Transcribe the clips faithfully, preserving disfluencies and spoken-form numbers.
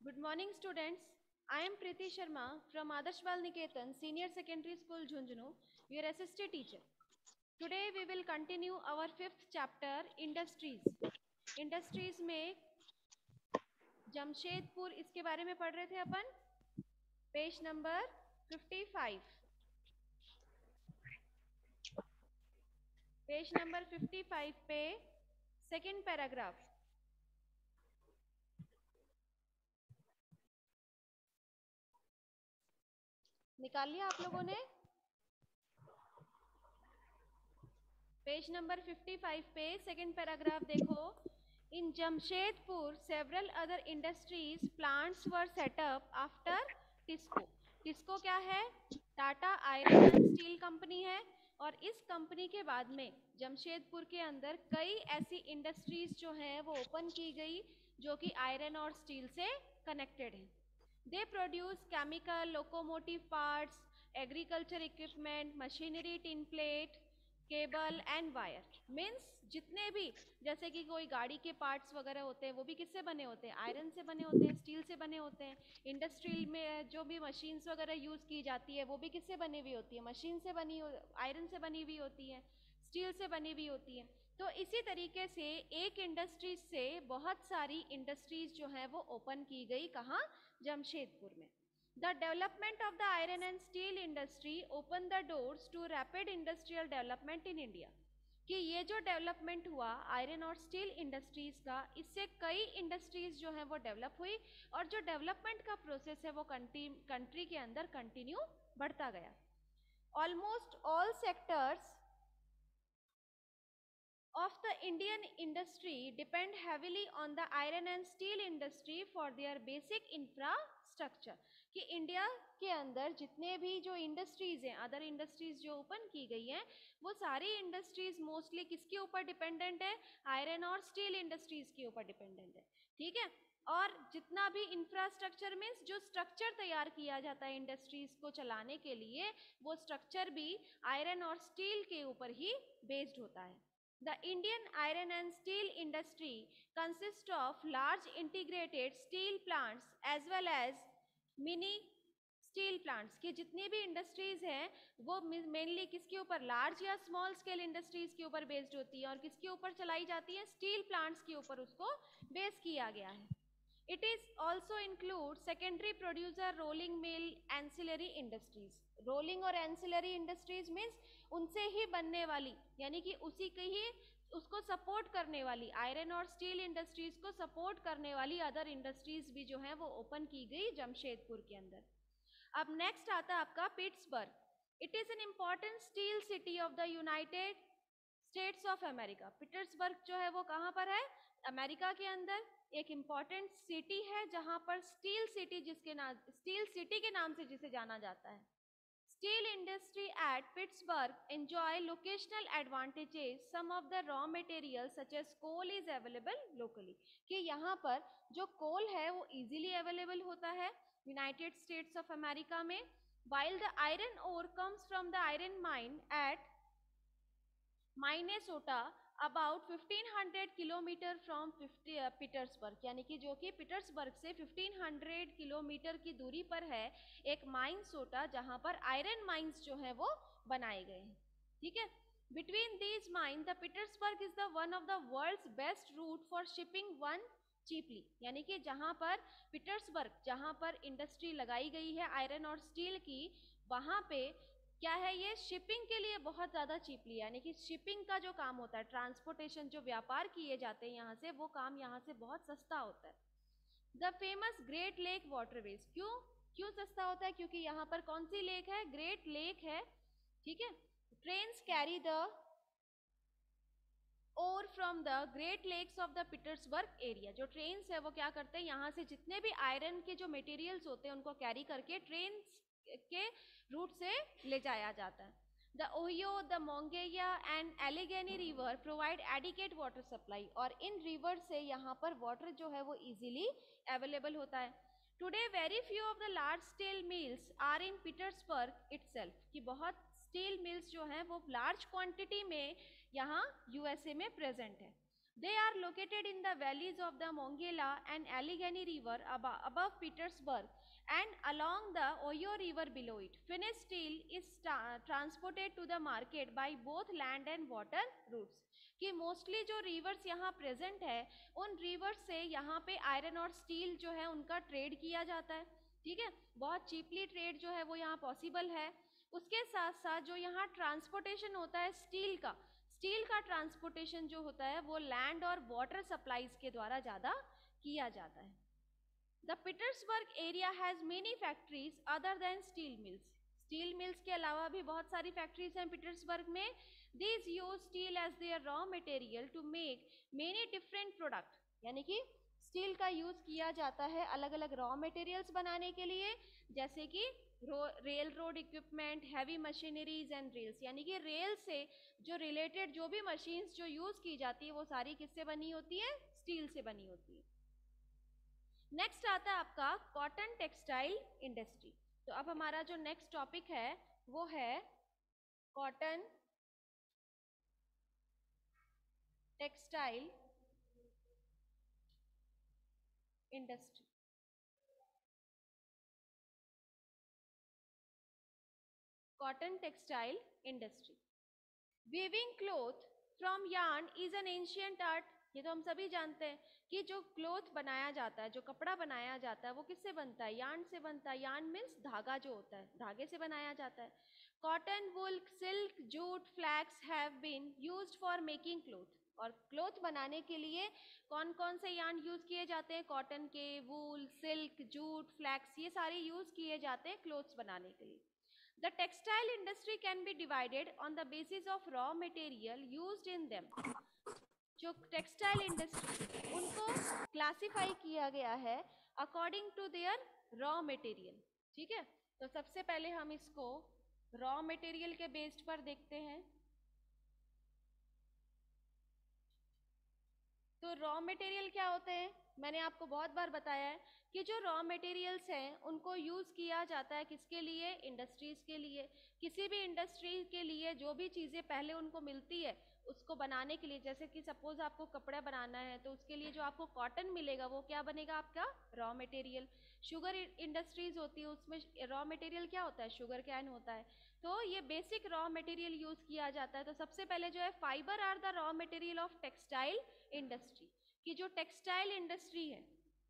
Good morning, students. I am Preeti Sharma from Adarsh Bal Niketan Senior Secondary School, Jhunjhunu, your assistant teacher. Today we will continue our fifth chapter, Industries. Industries में जमशेदपुर इसके बारे में पढ़ रहे थे अपन, page number पचपन. Page number पचपन पे सेकेंड पैराग्राफ निकाल लिया आप लोगों ने. पेज नंबर पचपन पे सेकेंड पैराग्राफ देखो. In Jamshedpur, several other industries plants were set up after TISCO. TISCO क्या है? Tata iron and steel company है. और इस कंपनी के बाद में जमशेदपुर के अंदर कई ऐसी इंडस्ट्रीज जो हैं वो ओपन की गई जो कि आयरन और स्टील से कनेक्टेड हैं. They produce chemical, locomotive parts, agriculture equipment, machinery, tin plate, cable and wire. Means जितने भी जैसे कि कोई गाड़ी के पार्ट्स वगैरह होते हैं वो भी किससे बने होते हैं? आयरन से बने होते हैं, स्टील से बने होते हैं. इंडस्ट्रियल में जो भी मशीन्स वगैरह यूज़ की जाती है वो भी किससे बनी हुई होती है? मशीन से बनी, आयरन से बनी हुई होती है, स्टील से बनी हुई होती है. तो इसी तरीके से एक इंडस्ट्रीज से बहुत सारी इंडस्ट्रीज जो हैं वो ओपन की गई. कहाँ? जमशेदपुर में. The development of the iron and steel industry opened the doors to rapid industrial development in India. कि ये जो डेवलपमेंट हुआ आयरन और स्टील इंडस्ट्रीज का, इससे कई इंडस्ट्रीज जो हैं वो डेवलप हुई और जो डेवलपमेंट का प्रोसेस है वो कंट्री के अंदर कंटिन्यू बढ़ता गया. Almost all sectors of the Indian industry depend heavily on the iron and steel industry for their basic infrastructure. कि इंडिया के अंदर जितने भी जो इंडस्ट्रीज हैं, अदर इंडस्ट्रीज जो ओपन की गई हैं, वो सारी इंडस्ट्रीज मोस्टली किसके ऊपर डिपेंडेंट है? आयरन और स्टील इंडस्ट्रीज के ऊपर डिपेंडेंट है. ठीक है. और जितना भी इंफ्रास्ट्रक्चर मीन्स जो स्ट्रक्चर तैयार किया जाता है इंडस्ट्रीज को चलाने के लिए, वो स्ट्रक्चर भी आयरन और स्टील के ऊपर ही बेस्ड होता है. The Indian iron and steel industry consists of large integrated steel plants as well as mini steel plants. कि जितनी भी इंडस्ट्रीज हैं वो मेनली किसके ऊपर? लार्ज या स्मॉल स्केल इंडस्ट्रीज के ऊपर बेस्ड होती है और किसके ऊपर चलाई जाती है? स्टील प्लांट्स के ऊपर उसको बेस किया गया है. It is also include secondary producer, rolling mill, ancillary industries. Rolling और ancillary industries means उनसे ही बनने वाली, यानी कि उसी के ही उसको सपोर्ट करने वाली आयरन और स्टील इंडस्ट्रीज को सपोर्ट करने वाली अदर इंडस्ट्रीज भी जो हैं वो ओपन की गई जमशेदपुर के अंदर. अब नेक्स्ट आता है आपका Pittsburgh. It is an important steel city of the United States of America. Pittsburgh जो है वो कहाँ पर है? अमेरिका के अंदर एक इम्पॉर्टेंट सिटी है जहां पर स्टील सिटी जिसके नाम स्टील सिटी के नाम से जिसे जाना जाता है. Steel industry at Pittsburgh enjoy locational advantages. Some of the raw materials such as coal is available locally. कि यहाँ पर जो कोल है वो easily available होता है United States of America में. While the iron ore comes from the iron mine at Minnesota about fifteen hundred kilometre from Pittsburgh, यानी कि जो कि पिटर्सबर्ग से फिफ्टीन हंड्रेड किलोमीटर की दूरी पर है एक माइनसोटा जहां पर आयरन माइंस जो है वो बनाए गए हैं. ठीक है. Between these mine the Pittsburgh is the one of the world's best route for shipping one cheaply. यानी कि जहां पर पिटर्सबर्ग जहां पर इंडस्ट्री लगाई गई है आयरन और स्टील की, वहां पे क्या है? ये शिपिंग के लिए बहुत ज़्यादा चीपली, यानी कि शिपिंग का जो काम होता है, ट्रांसपोर्टेशन जो व्यापार किए जाते हैं यहाँ से, वो काम यहाँ से बहुत सस्ता होता है. The famous great lake waterways. क्यों क्यों सस्ता होता है? क्योंकि यहाँ पर कौन सी लेक है? ग्रेट लेक है. ठीक है. Trains carry the ore from the great lakes of the Pittsburgh area. जो ट्रेन्स है वो क्या करते हैं? यहाँ से जितने भी आयरन के जो मटेरियल्स होते हैं उनको कैरी करके ट्रेन के रूट से ले जाया जाता है. The Ohio, the Monongahela and Allegheny river provide adequate water supply. और इन रिवर से यहाँ पर वाटर जो है वो इजीली अवेलेबल होता है. Today very few of the large steel mills are in Pittsburgh itself. कि बहुत स्टील मिल्स जो हैं वो लार्ज क्वांटिटी में यहाँ यूएसए में प्रेजेंट है. They are located in the valleys of the Mongela and Allegheny River above, above Petersburg and along the Ohio River below it. Finished steel is transported to the market by both land and water routes. कि mostly जो rivers यहाँ present है उन reverse से यहाँ पे iron और steel जो है उनका ट्रेड किया जाता है, ठीक है, बहुत चीपली ट्रेड जो है वो यहाँ पॉसिबल है। उसके साथ साथ जो यहाँ ट्रांसपोर्टेशन होता है स्टील का, स्टील का ट्रांसपोर्टेशन जो होता है वो लैंड और वाटर सप्लाईज के द्वारा ज़्यादा किया जाता है। The Pittsburgh area has many factories other than steel mills. Steel mills के अलावा भी बहुत सारी फैक्ट्रीज हैं पीटर्सबर्ग में। These use steel as their raw material to make many different product, यानी कि स्टील का यूज किया जाता है अलग अलग रॉ मटेरियल्स बनाने के लिए, जैसे कि railroad equipment, heavy machineries and rails, यानी कि रेल से जो रिलेटेड जो भी मशीन्स जो यूज की जाती है वो सारी किससे बनी होती है, स्टील से बनी होती है। नेक्स्ट आता है आपका कॉटन टेक्सटाइल इंडस्ट्री। तो अब हमारा जो नेक्स्ट टॉपिक है वो है cotton textile industry. Cotton textile industry. Weaving cloth from yarn is an ancient art. ये तो हम सभी जानते हैं कि जो क्लॉथ बनाया जाता है, जो कपड़ा बनाया जाता है वो किससे बनता है, यार्न से बनता है। यार्न मीन्स धागा जो होता है, धागे से बनाया जाता है। Cotton, wool, silk, jute, flax have been used for making cloth. और क्लॉथ बनाने के लिए कौन कौन से यार्न यूज किए जाते हैं, कॉटन के, वूल, सिल्क, जूट, फ्लैक्स, ये सारे यूज किए जाते हैं क्लॉथ्स बनाने के लिए। The textile industry can be divided on the basis of raw material used in them. जो टेक्सटाइल इंडस्ट्री उनको क्लासिफाई किया गया है according to their raw material, ठीक है। तो सबसे पहले हम इसको रॉ मटेरियल के बेस्ड पर देखते हैं। तो रॉ मटेरियल क्या होते हैं, मैंने आपको बहुत बार बताया है कि जो रॉ मटेरियल्स हैं उनको यूज़ किया जाता है किसके लिए, इंडस्ट्रीज़ के लिए। किसी भी इंडस्ट्री के लिए जो भी चीज़ें पहले उनको मिलती है उसको बनाने के लिए, जैसे कि सपोज आपको कपड़ा बनाना है तो उसके लिए जो आपको कॉटन मिलेगा वो क्या बनेगा, आपका रॉ मटेरियल। शुगर इंडस्ट्रीज होती है उसमें रॉ मटेरियल क्या होता है, शुगर कैन होता है। तो ये बेसिक रॉ मटेरियल यूज़ किया जाता है। तो सबसे पहले जो है fibre are the raw material of textile industry, कि जो टेक्सटाइल इंडस्ट्री है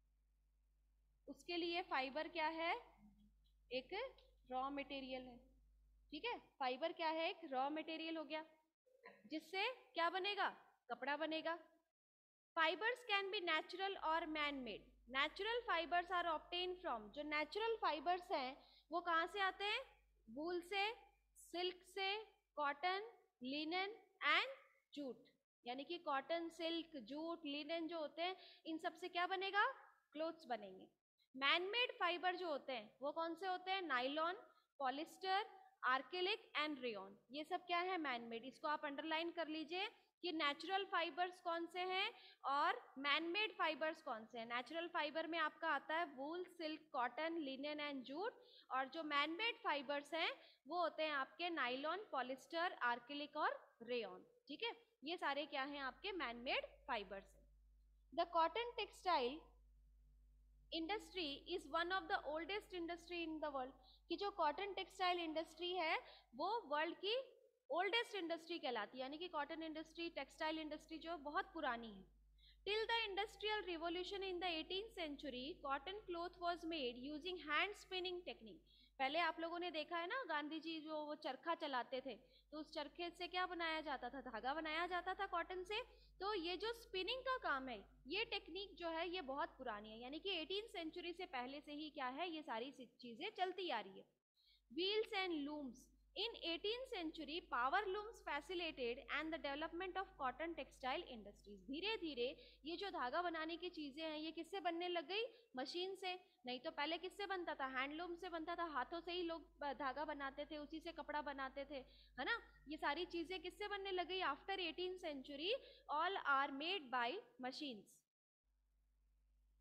उसके लिए फाइबर क्या है, एक रॉ मटेरियल है, ठीक है। फाइबर क्या है, एक रॉ मटेरियल हो गया जिससे क्या बनेगा, कपड़ा बनेगा। फाइबर्स कैन बी नेचुरल और man made. Natural fibres are obtain from, जो नेचुरल फाइबर्स हैं वो कहाँ से आते हैं, वूल से, सिल्क से, कॉटन, लिनन एंड जूट। यानी कि कॉटन, सिल्क, जूट, लिनन जो होते हैं इन सब से क्या बनेगा, क्लोथ्स बनेंगे। मैन मेड फाइबर जो होते हैं वो कौन से होते हैं, nylon, polyester, acrylic and rayon, ये सब क्या है, मैन मेड। इसको आप अंडरलाइन कर लीजिए कि नेचुरल फाइबर्स कौन से हैं और मैन मेड फाइबर्स कौन से हैं। नेचुरल फाइबर में आपका आता है wool, silk, cotton, linen and jute, और जो मैन मेड फाइबर्स हैं वो होते हैं आपके नाइलॉन, पॉलिस्टर, आर्केलिक और रेयन, ठीक है। ये सारे क्या हैं, आपके मैन मेड फाइबर्स हैं। The cotton textile industry is one of the oldest industry in the world, कि जो कॉटन टेक्सटाइल इंडस्ट्री है वो वर्ल्ड की ओल्डेस्ट इंडस्ट्री कहलाती है। यानी कि कॉटन इंडस्ट्री, टेक्सटाइल इंडस्ट्री जो बहुत पुरानी है। Till the industrial revolution in the eighteenth century cotton cloth was made using hand spinning technique. पहले आप लोगों ने देखा है ना, गांधी जी जो वो चरखा चलाते थे तो उस चरखे से क्या बनाया जाता था, धागा बनाया जाता था कॉटन से। तो ये जो स्पिनिंग का काम है ये टेक्निक जो है ये बहुत पुरानी है, यानी कि एटीन सेंचुरी से पहले से ही क्या है ये सारी चीजें चलती आ रही है। Wheels and looms, in eighteenth century power looms facilitated and the development of cotton textile industries। धीरे धीरे ये जो धागा बनाने की चीजें हैं ये किससे बनने लग गई, मशीन से। नहीं तो पहले किससे बनता था, हैंडलूम से बनता था, हाथों से ही लोग धागा बनाते थे, उसी से कपड़ा बनाते थे, है ना। ये सारी चीजें किससे बनने लग गई, after eighteen century all are made by machines.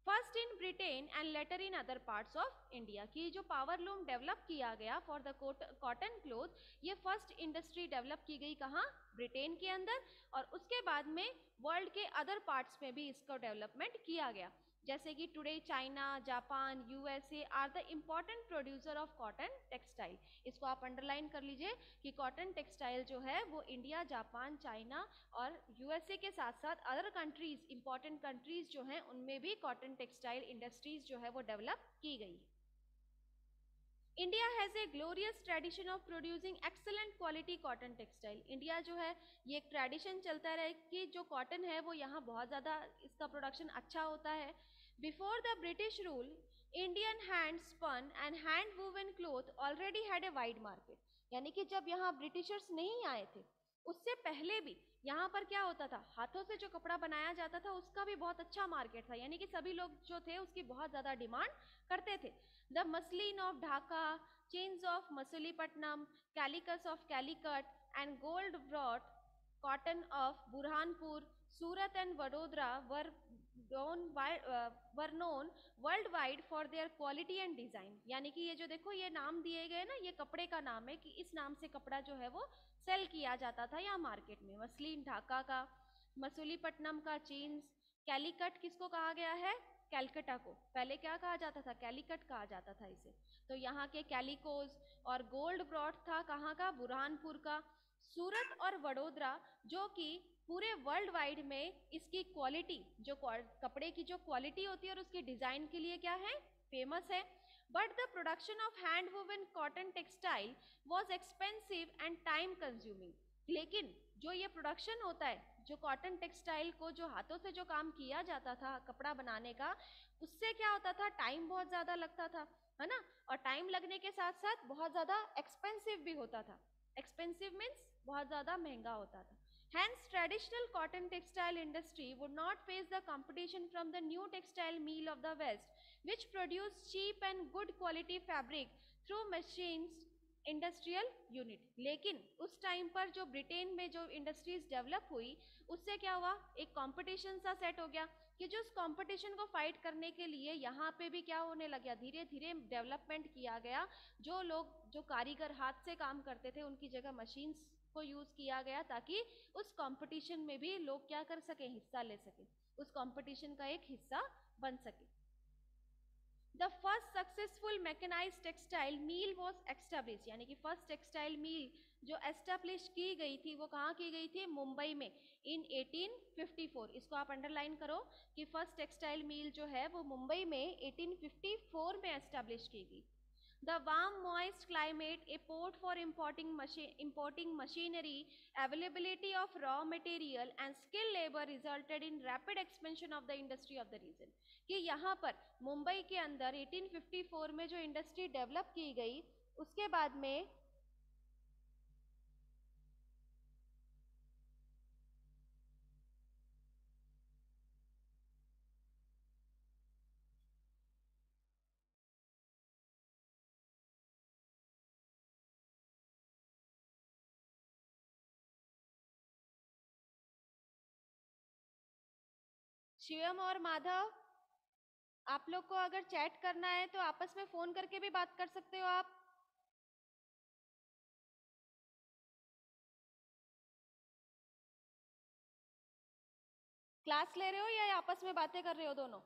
First in Britain and later in other parts of India. की जो पावर लूम डेवलप किया गया फॉर द कॉटन क्लोथ, ये फर्स्ट इंडस्ट्री डेवलप की गई कहाँ, ब्रिटेन के अंदर, और उसके बाद में वर्ल्ड के अदर पार्ट्स में भी इसका डेवलपमेंट किया गया। जैसे कि today China, Japan, USA are the important producer of cotton textile. इसको आप अंडरलाइन कर लीजिए कि कॉटन टेक्सटाइल जो है वो इंडिया, जापान, चाइना और यूएसए के साथ साथ अदर कंट्रीज, इंपॉर्टेंट कंट्रीज जो हैं उनमें भी कॉटन टेक्सटाइल इंडस्ट्रीज जो है वो डेवलप की गई। India has a glorious tradition of producing excellent quality cotton textile. India जो है ये एक ट्रेडिशन चलता रहे कि जो कॉटन है वो यहाँ बहुत ज़्यादा इसका प्रोडक्शन अच्छा होता है। Before the British rule, Indian hand spun and hand woven cloth already had a wide market. यानी कि जब यहाँ ब्रिटिशर्स नहीं आए थे उससे पहले भी यहाँ पर क्या होता था, हाथों से जो कपड़ा बनाया जाता था उसका भी बहुत अच्छा मार्केट था, यानी कि सभी लोग जो थे उसकी बहुत ज़्यादा डिमांड करते थे। The muslin of Dhaka, chintz of Masulipatnam, calicoes of Calicut and gold wrought cotton of Burhanpur, Surat and Vadodara were were known world wide for their quality and design. यानी कि ये जो देखो ये नाम दिए गए ना, ये कपड़े का नाम है कि इस नाम से कपड़ा जो है वो सेल किया जाता था यहाँ मार्केट में। मसलिन ढाका का, मसूलीपट्टनम का चीन्स, कैलीकट किसको कहा गया है, कैलकटा को। पहले क्या कहा जाता था, कैलीकट कहा जाता था इसे। तो यहाँ के कैलिकोज, और गोल्ड ब्रॉड था कहाँ का, बुरहानपुर का। सूरत और वडोदरा जो कि पूरे वर्ल्ड वाइड में इसकी क्वालिटी, जो कपड़े की जो क्वालिटी होती है और उसकी डिजाइन के लिए क्या है, फेमस है। But the production of hand woven cotton textile was expensive and time consuming. लेकिन जो ये प्रोडक्शन होता है, जो कॉटन टेक्सटाइल को जो हाथों से जो काम किया जाता था कपड़ा बनाने का, उससे क्या होता था, टाइम बहुत ज़्यादा लगता था, है ना। और टाइम लगने के साथ साथ बहुत ज़्यादा एक्सपेंसिव भी होता था। एक्सपेंसिव मीन्स बहुत ज़्यादा महंगा होता था। Hence, traditional cotton textile industry would not face the competition from the new textile mill of the West, which produce cheap and good quality fabric through machines industrial unit. लेकिन उस time पर जो Britain में जो industries develop हुई उससे क्या हुआ, एक कंपटीशन सा सेट हो गया कि जो उस कंपटीशन को फाइट करने के लिए यहाँ पे भी क्या होने लग गया, धीरे धीरे डेवलपमेंट किया गया। जो लोग, जो कारीगर हाथ से काम करते थे उनकी जगह मशीन्स को यूज किया गया ताकि उस कंपटीशन में भी लोग क्या कर सके, हिस्सा ले सके, उस कंपटीशन का एक हिस्सा बन सके। The first successful mechanised textile mill was establish. यानी कि फर्स्ट टेक्सटाइल मील जो एस्टेब्लिश की गई थी वो कहाँ की गई थी, मुंबई में, इन एटीन फिफ्टी फोर। इसको आप अंडरलाइन करो कि फर्स्ट टेक्सटाइल मील जो है वो मुंबई में एटीन फिफ्टी फोर में एस्टेब्लिश की गई। The warm, moist climate, a port for importing, machine, importing machinery, availability of raw material and skilled labor resulted in rapid expansion of the industry of the region। कि यहाँ पर मुंबई के अंदर eighteen fifty four में जो industry develop की गई उसके बाद में शिवम और माधव, आप लोग को अगर चैट करना है तो आपस में फोन करके भी बात कर सकते हो आप। क्लास ले रहे हो या आपस में बातें कर रहे हो दोनों?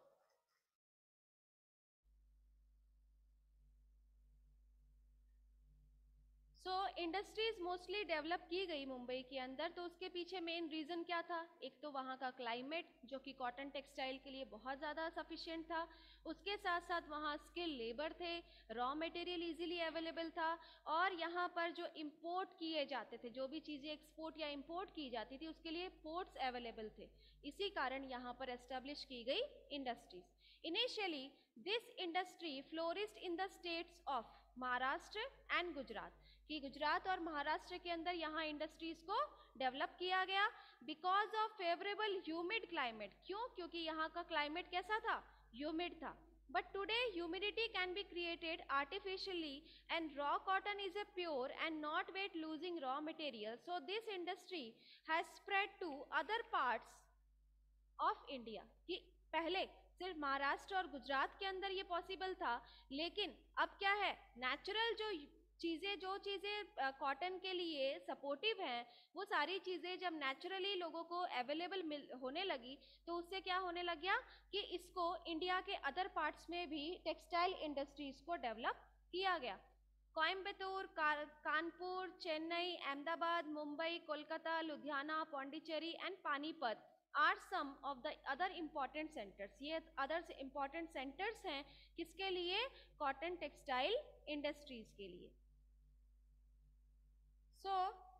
सो इंडस्ट्रीज मोस्टली डेवलप की गई मुंबई के अंदर। तो उसके पीछे मेन रीज़न क्या था, एक तो वहाँ का क्लाइमेट जो कि कॉटन टेक्सटाइल के लिए बहुत ज़्यादा सफिशिएंट था, उसके साथ साथ वहाँ स्किल लेबर थे, रॉ मटेरियल इजीली अवेलेबल था, और यहाँ पर जो इम्पोर्ट किए जाते थे, जो भी चीज़ें एक्सपोर्ट या इम्पोर्ट की जाती थी उसके लिए पोर्ट्स अवेलेबल थे। इसी कारण यहाँ पर एस्टेब्लिश की गई industries. Initially this industry flourished in the states of Maharashtra and Gujarat. कि गुजरात और महाराष्ट्र के अंदर यहाँ इंडस्ट्रीज को डेवलप किया गया because of favourable humid climate. क्यों? क्योंकि यहाँ का क्लाइमेट कैसा था, ह्यूमिड था। But today humidity can be created artificially and raw cotton is a pure and not weight losing raw material. So this industry has spread to other parts of India। कि पहले सिर्फ महाराष्ट्र और गुजरात के अंदर ये पॉसिबल था, लेकिन अब क्या है, नेचुरल जो चीज़ें जो चीज़ें कॉटन के लिए सपोर्टिव हैं, वो सारी चीज़ें जब नेचुरली लोगों को अवेलेबल मिल होने लगी, तो उससे क्या होने लग गया कि इसको इंडिया के अदर पार्ट्स में भी टेक्सटाइल इंडस्ट्रीज को डेवलप किया गया। Coimbatore, Kanpur, Chennai, Ahmedabad, Mumbai, Kolkata, Ludhiana, Pondicherry and Panipat are some of the other important centres. ये अदर इम्पॉर्टेंट सेंटर्स हैं किसके लिए? कॉटन टेक्सटाइल इंडस्ट्रीज के लिए। सो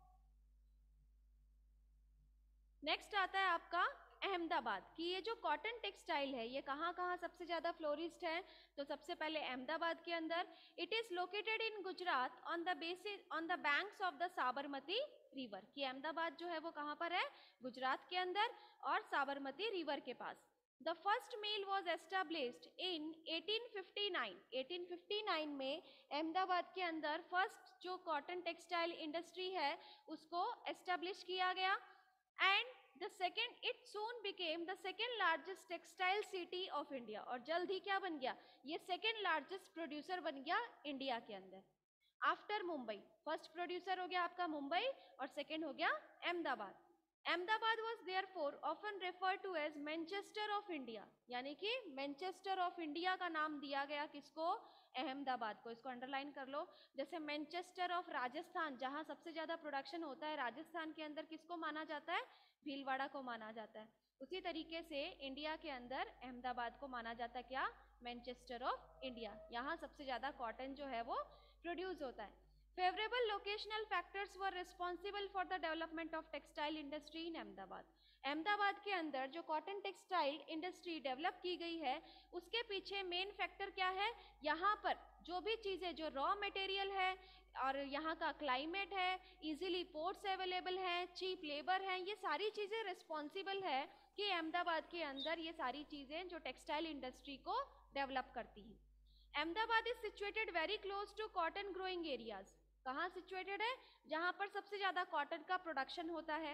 नेक्स्ट आता है आपका अहमदाबाद, कि ये जो कॉटन टेक्सटाइल है ये कहाँ कहाँ सबसे ज़्यादा फ्लोरिस्ट है? तो सबसे पहले अहमदाबाद के अंदर। It is located in Gujarat on the basis on the banks of the Sabarmati river, कि अहमदाबाद जो है वो कहाँ पर है? गुजरात के अंदर और साबरमती रिवर के पास। The first mill was established in eighteen fifty nine. Eighteen fifty nine में अहमदाबाद के अंदर फर्स्ट जो कॉटन टेक्सटाइल इंडस्ट्री है उसको एस्टेब्लिश किया गया। And the second it soon became the second largest textile city of India, और जल्द ही क्या बन गया? ये सेकेंड लार्जेस्ट प्रोड्यूसर बन गया इंडिया के अंदर आफ्टर मुंबई। फर्स्ट प्रोड्यूसर हो गया आपका मुंबई और सेकेंड हो गया Ahmedabad. Ahmedabad was therefore often refer to as Manchester of India, यानी कि मैनचेस्टर ऑफ इंडिया का नाम दिया गया किसको? अहमदाबाद को। इसको अंडरलाइन कर लो। जैसे मैनचेस्टर ऑफ राजस्थान, जहां सबसे ज्यादा प्रोडक्शन होता है राजस्थान के अंदर, किसको माना जाता है? भीलवाड़ा को माना जाता है। उसी तरीके से इंडिया के अंदर अहमदाबाद को माना जाता है क्या? Manchester of India. यहाँ सबसे ज्यादा कॉटन जो है वो प्रोड्यूस होता है। Favorable locational factors were responsible for the development of textile industry in Ahmedabad. Ahmedabad के अंदर जो कॉटन टेक्सटाइल इंडस्ट्री डेवलप की गई है उसके पीछे मेन फैक्टर क्या है? यहाँ पर जो भी चीज़ें, जो रॉ मटेरियल है और यहाँ का क्लाइमेट है, इजीली पोर्ट्स अवेलेबल हैं, चीप लेबर हैं, ये सारी चीज़ें रिस्पॉन्सिबल है कि अहमदाबाद के अंदर ये सारी चीज़ें जो टेक्सटाइल इंडस्ट्री को डेवलप करती हैं। Ahmedabad is situated very close to cotton growing areas. कहाँ सिचुएटेड है? जहाँ पर सबसे ज़्यादा कॉटन का प्रोडक्शन होता है।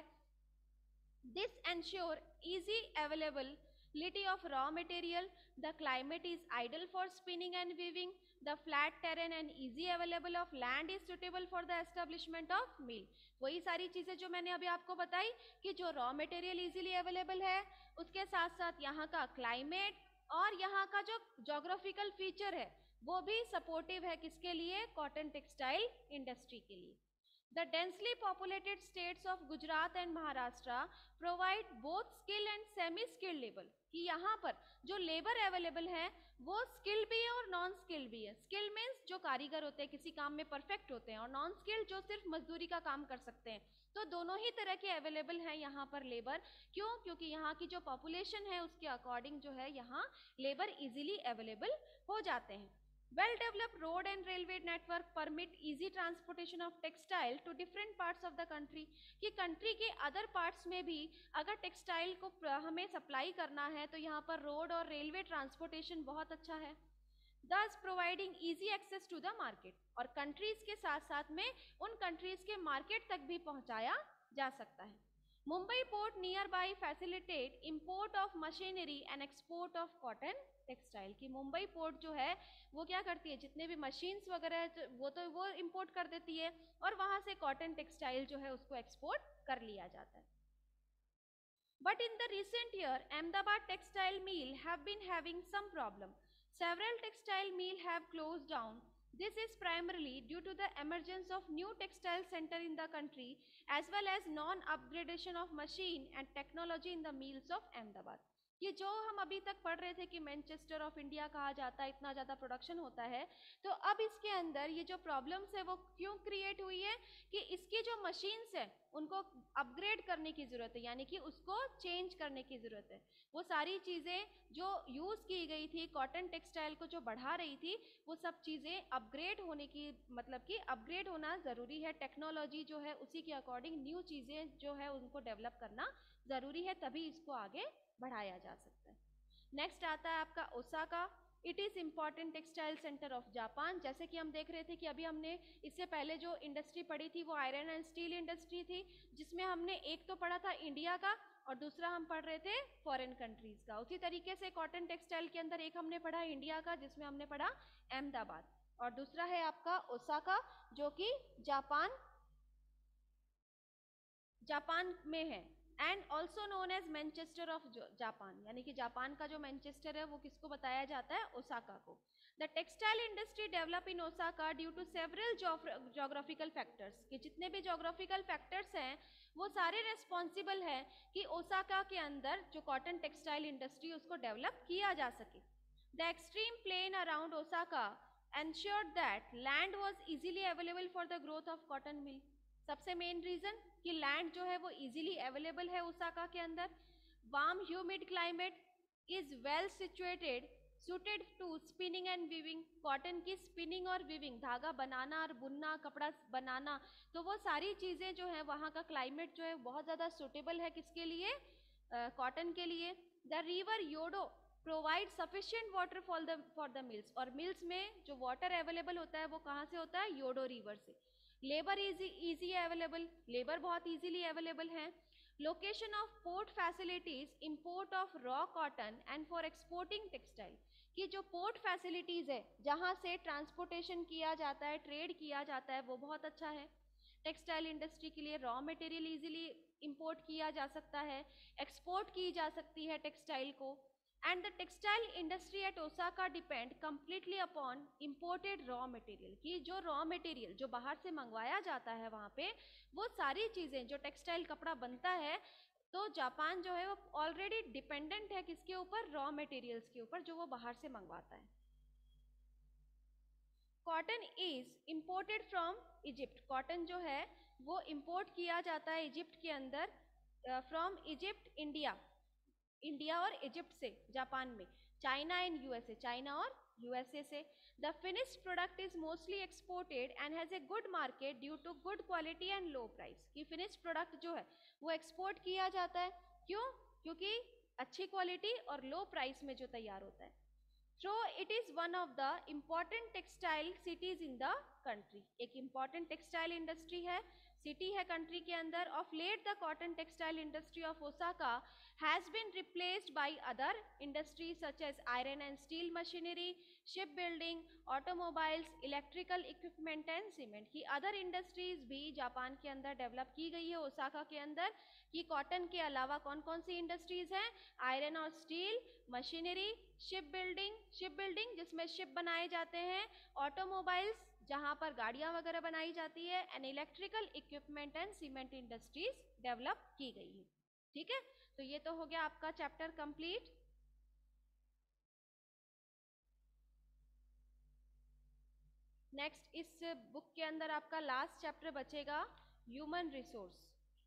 This ensure easy availability of raw material, the climate is ideal for spinning and weaving, the flat terrain and easy available of land is suitable for the establishment of mill. वही सारी चीज़ें जो मैंने अभी आपको बताई कि जो रॉ मटेरियल इजीली अवेलेबल है, उसके साथ साथ यहाँ का क्लाइमेट और यहाँ का जो जोग्राफिकल फीचर है वो भी सपोर्टिव है किसके लिए? कॉटन टेक्सटाइल इंडस्ट्री के लिए। The densely populated states of Gujarat and Maharashtra provide both skill and semi skilled labour, कि यहाँ पर जो लेबर अवेलेबल है वो स्किल्ड भी है और नॉन स्किल्ड भी है। स्किल्ड मीन्स जो कारीगर होते हैं, किसी काम में परफेक्ट होते हैं, और नॉन स्किल्ड जो सिर्फ मजदूरी का काम कर सकते हैं। तो दोनों ही तरह के अवेलेबल हैं यहाँ पर लेबर। क्यों? क्योंकि यहाँ की जो पॉपुलेशन है उसके अकॉर्डिंग जो है यहाँ लेबर इजीली अवेलेबल हो जाते हैं। Well developed road and railway network permit easy transportation of textile to different parts of the country, कि country के other parts में भी अगर textile को हमें supply करना है तो यहाँ पर road और railway transportation बहुत अच्छा है, thus providing easy access to the market, और countries के साथ साथ में उन countries के market तक भी पहुँचाया जा सकता है। Mumbai port near by facilitate import of machinery and export of cotton textile, की मुंबई पोर्ट जो है वो क्या करती है? जितने भी मशीन्स वगैरह है वो तो वो इम्पोर्ट कर देती है और वहाँ से कॉटन टेक्सटाइल जो है उसको एक्सपोर्ट कर लिया जाता है। But in the recent year Ahmedabad textile mill have been having some problem. Several textile mill have closed down. This is primarily due to the emergence of new textile center in the country as well as non-upgradation of machine and technology in the mills of Ahmedabad. ये जो हम अभी तक पढ़ रहे थे कि Manchester of India कहा जाता है, इतना ज़्यादा प्रोडक्शन होता है, तो अब इसके अंदर ये जो प्रॉब्लम्स है वो क्यों क्रिएट हुई है कि इसकी जो मशीन्स है उनको अपग्रेड करने की ज़रूरत है, यानी कि उसको चेंज करने की ज़रूरत है। वो सारी चीज़ें जो यूज़ की गई थी कॉटन टेक्सटाइल को जो बढ़ा रही थी वो सब चीज़ें अपग्रेड होने की, मतलब कि अपग्रेड होना ज़रूरी है। टेक्नोलॉजी जो है उसी के अकॉर्डिंग न्यू चीज़ें जो है उनको डेवलप करना ज़रूरी है, तभी इसको आगे बढ़ाया जा सकता है। नेक्स्ट आता है आपका Osaka. It is important textile centre of Japan. जैसे कि हम देख रहे थे कि अभी हमने इससे पहले जो इंडस्ट्री पढ़ी थी वो आयरन एंड स्टील इंडस्ट्री थी, जिसमें हमने एक तो पढ़ा था इंडिया का और दूसरा हम पढ़ रहे थे फॉरेन कंट्रीज का। उसी तरीके से कॉटन टेक्सटाइल के अंदर एक हमने पढ़ा इंडिया का, जिसमें हमने पढ़ा अहमदाबाद, और दूसरा है आपका ओसाका जो कि जापान जापान में है, and also known as Manchester of Japan, यानी कि जापान का जो मैनचेस्टर है वो किसको बताया जाता है, ओसाका को। The textile industry develop in Osaka due to several geographical factors, कि जितने भी जोग्राफिकल फैक्टर्स हैं वो सारे रेस्पॉन्सिबल है कि ओसाका के अंदर जो कॉटन टेक्सटाइल इंडस्ट्री उसको डेवलप किया जा सके। The extreme plain around Osaka ensured that land was easily available for the growth of cotton mill। सबसे मेन रीजन कि लैंड जो है वो इजीली अवेलेबल है ओसाका के अंदर। Warm humid climate is well situated suited to spinning and weaving, cotton की spinning और वीविंग, धागा बनाना और बुनना, कपड़ा बनाना, तो वो सारी चीजें जो है वहाँ का क्लाइमेट जो है बहुत ज्यादा सुटेबल है किसके लिए, कॉटन uh, के लिए। The river Yodo provide sufficient water for the for the mills, और मिल्स में जो वाटर अवेलेबल होता है वो कहाँ से होता है, योडो रिवर से। Labour easy easy available, labour बहुत इजीली अवेलेबल है। Location of port facilities, import of raw cotton and for exporting textile, कि जो पोर्ट फैसिलिटीज है जहाँ से ट्रांसपोर्टेशन किया जाता है, ट्रेड किया जाता है, वो बहुत अच्छा है टेक्सटाइल इंडस्ट्री के लिए। रॉ मटेरियल इजीली इंपोर्ट किया जा सकता है, एक्सपोर्ट की जा सकती है टेक्सटाइल को। And the textile industry at Osaka depend completely upon imported raw material, कि जो रॉ मटेरियल जो बाहर से मंगवाया जाता है वहाँ पे वो सारी चीजें जो टेक्सटाइल कपड़ा बनता है, तो जापान जो है वो ऑलरेडी डिपेंडेंट है किसके ऊपर, रॉ मटेरियल्स के ऊपर जो वो बाहर से मंगवाता है। Cotton is imported from Egypt, cotton जो है वो इम्पोर्ट किया जाता है इजिप्ट के अंदर, फ्रॉम इजिप्ट इंडिया, इंडिया और इजिप्ट से जापान में, चाइना एंड यूएसए, चाइना और यूएसए से। The finished product is mostly exported and has a good market due to good quality and low price, कि फिनिश्ड प्रोडक्ट जो है वो export किया जाता है, क्यों, क्योंकि अच्छी क्वालिटी और लो प्राइस में जो तैयार होता है। So it is one of the important textile cities in the country, एक important textile industry है, city है country के अंदर। Of late the cotton textile industry of Osaka has been replaced by other industries such as iron and steel machinery, shipbuilding, automobiles, electrical equipment and cement, की other industries भी Japan के अंदर develop की गई है Osaka के अंदर, कि कॉटन के अलावा कौन कौन सी इंडस्ट्रीज हैं, आयरन और steel, machinery, ship building, ship building जिसमें शिप बनाए जाते हैं, ऑटोमोबाइल्स जहां पर गाड़ियां वगैरह बनाई जाती है, and electrical equipment and cement industries develop की गई है। ठीक है, तो ये तो हो गया आपका चैप्टर कंप्लीट। नेक्स्ट इस बुक के अंदर आपका लास्ट चैप्टर बचेगा ह्यूमन रिसोर्स,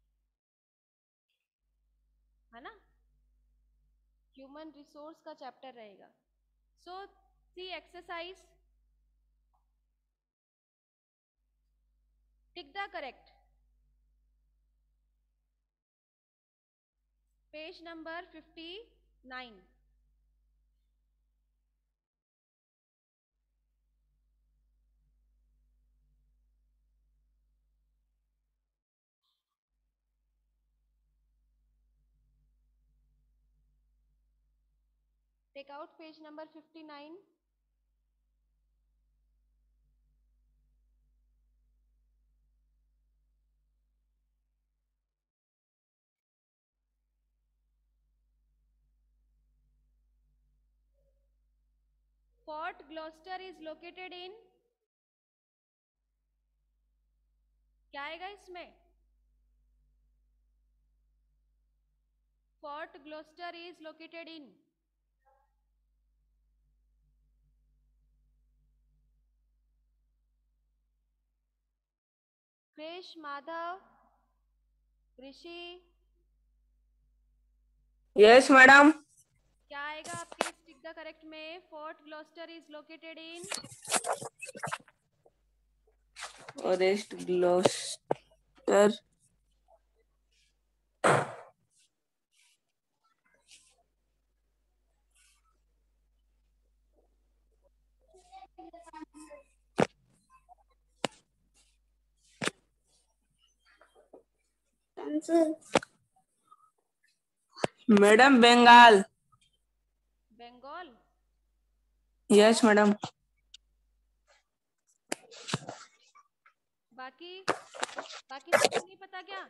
है ना, ह्यूमन रिसोर्स का चैप्टर रहेगा। So C exercise, tick the correct, page number fifty nine. Take out page number fifty-nine. Fort Gloucester is located in, क्या आएगा इसमें, Fort Gloucester is located in, Krish, Madhav, Rishi, yes madam. क्या आएगा आपके टिक द करेक्ट में, fort Gloucester is located in, forest Gloucester, madam Bengal. Bengal. Yes madam. बाकी बाकी सबको नहीं पता क्या?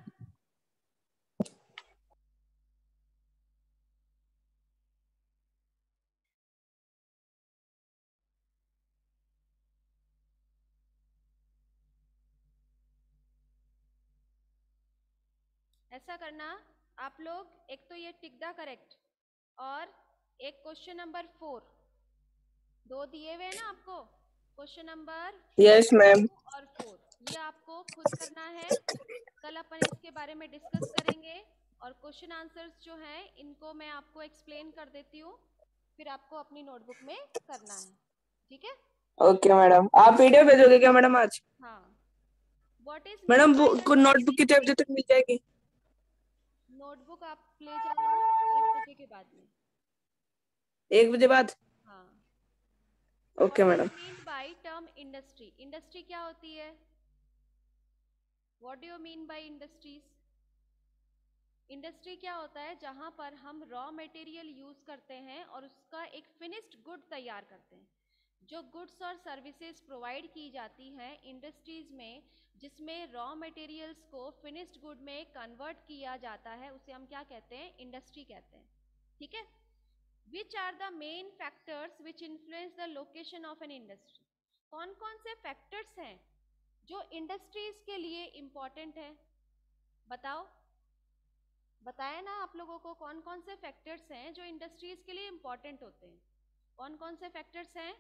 ऐसा करना आप लोग, एक तो ये टिक द करेक्ट और एक क्वेश्चन नंबर फोर, दो दिए हुए हैं ना आपको, क्वेश्चन नंबर यस मैम। और फोर, ये आपको खुद करना है। कल अपन इसके बारे में डिस्कस करेंगे और क्वेश्चन आंसर्स जो हैं इनको मैं आपको एक्सप्लेन कर देती हूँ, फिर आपको अपनी नोटबुक में करना है, ठीक है? ओके मैडम, आप वीडियो भेजोगे क्या मैडम आज? हाँ। What is mean madam by the को नोटबुक कितने बजे तक मिल जाएगी? नोटबुक आप ले जाना एक बजे के बाद में। एक बजे बाद? हाँ। Okay what is madam. Mean by term industry? Industry क्या होती है? What do you mean by industries? Industry क्या होता है? जहां पर हम रॉ मटेरियल यूज करते हैं और उसका एक फिनिश्ड गुड तैयार करते हैं। जो गुड्स और सर्विसेज प्रोवाइड की जाती हैं इंडस्ट्रीज में, जिसमें रॉ मटेरियल्स को फिनिश्ड गुड में कन्वर्ट किया जाता है, उसे हम क्या कहते हैं? इंडस्ट्री कहते हैं, ठीक है? Which are the main factors which influence the location of an industry? कौन कौन से फैक्टर्स हैं जो इंडस्ट्रीज के लिए इंपॉर्टेंट है? बताओ, बताया ना आप लोगों को कौन कौन से फैक्टर्स हैं जो इंडस्ट्रीज के लिए इंपॉर्टेंट होते हैं? कौन कौन से फैक्टर्स हैं?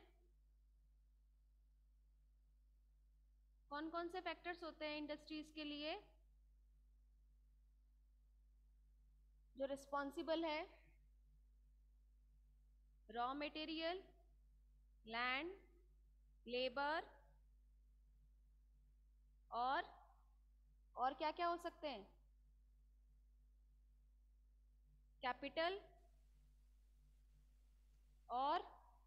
कौन कौन से फैक्टर्स होते हैं इंडस्ट्रीज के लिए जो रिस्पॉन्सिबल है? रॉ मटेरियल, लैंड, लेबर और और क्या क्या हो सकते हैं? कैपिटल और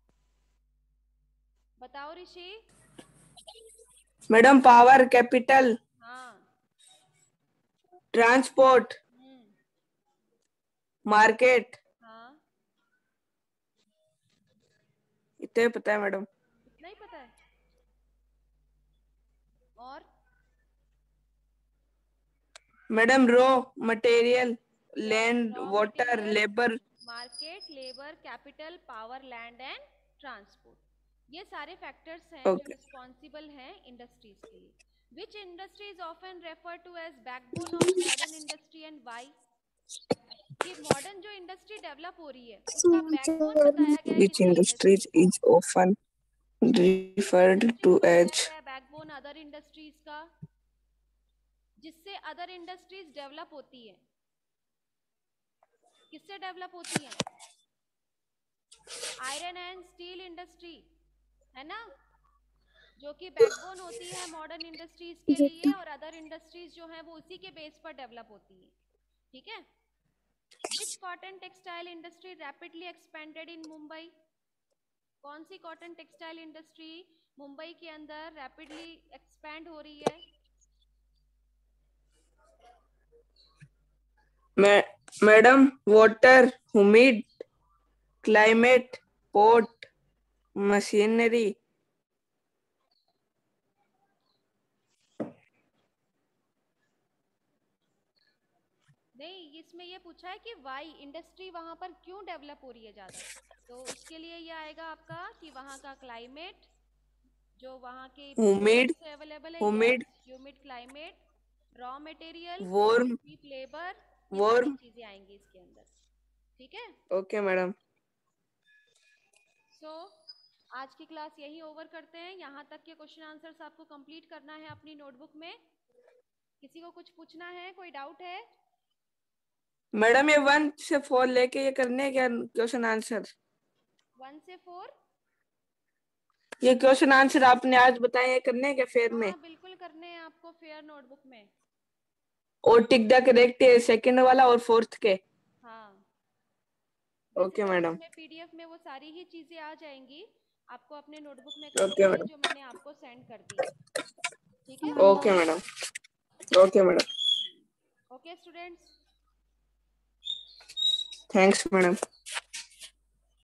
बताओ ऋषि। मैडम पावर, कैपिटल, हाँ। Transport, hmm. मार्केट, हाँ, इतने पता है मैडम। इतना ही पता है? और madam raw material, land, raw water, material, labour. Market, labour, capital, power, land and transport, ये सारे फैक्टर्स हैं जो ओके। रिस्पॉन्सिबल हैं इंडस्ट्रीज के लिए। Which industry is often refer to as backbone of modern industry and why? कि modern जो industry develop हो रही है उसका बैकबोन बताया गया है Which किसकी इंडस्ट्री industries को? is often किस referred इंडस्ट्री को to बताया as? गया है बैकबोन अदर इंडस्ट्रीज का, जिससे अदर इंडस्ट्रीज डेवलप होती है? किससे डेवलप होती हैं? आयरन एंड स्टील इंडस्ट्री, है ना, जो कि बैकबोन होती है मॉडर्न इंडस्ट्रीज के लिए, और अदर इंडस्ट्रीज जो हैं वो उसी के बेस पर डेवलप होती है, ठीक है? Which cotton textile industry rapidly expanded in Mumbai? कौन सी कॉटन टेक्सटाइल इंडस्ट्री मुंबई के अंदर रैपिडली एक्सपैंड हो रही है? Madam water, humid climate, port, machinery। नहीं, इसमें ये पूछा है कि वाई इंडस्ट्री वहां पर क्यों डेवलप हो रही है ज्यादा, तो उसके लिए ये आएगा आपका कि वहां का क्लाइमेट, जो वहाँ के humid पोर्ट्स अवेलेबल है, humid yes, humid climate, raw material, warm cheap labour, ये सारी warm। चीजें आएंगी इसके अंदर, ठीक है? Okay madam. सो so, आज की क्लास यही ओवर करते हैं। यहाँ तक के क्वेश्चन आंसर्स आपको कंप्लीट करना है अपनी नोटबुक में। किसी को कुछ पूछना है, कोई डाउट है? मैडम ये वन से फोर लेके ये करने हैं क्या क्वेश्चन आंसर? वन से फोर? ये क्वेश्चन आंसर आपने आज बताए हैं करने हैं क्या फेयर में? हाँ बिल्कुल करने हैं आपको फेयर नोटबुक में। और टिक द करेक्ट है सेकंड वाला और फोर्थ के। हाँ, वैसे ओके तो मैडम। इसमें पीडीएफ में वो सारी ही चीजें आ जाएंगी, आपको अपने नोटबुक में ओके करनी है मैडम। जो मैंने आपको सेंड कर दी है, ठीक है? Okay madam. Okay madam. Okay students. Thanks madam.